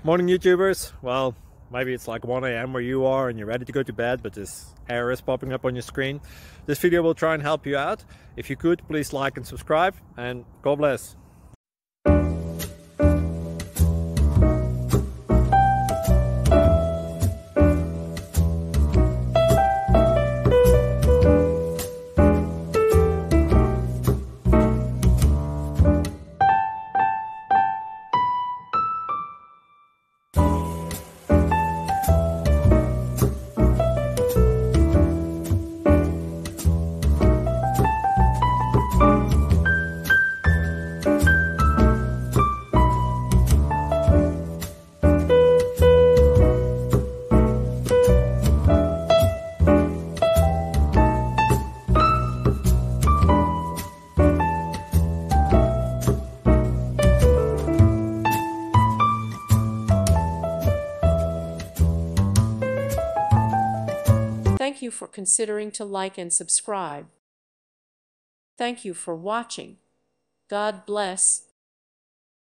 Morning YouTubers. Well, maybe it's like 1 a.m. where you are and you're ready to go to bed, but this error is popping up on your screen. This video will try and help you out. If you could, please like and subscribe, and God bless. Thank you for considering to like and subscribe. Thank you for watching. God bless.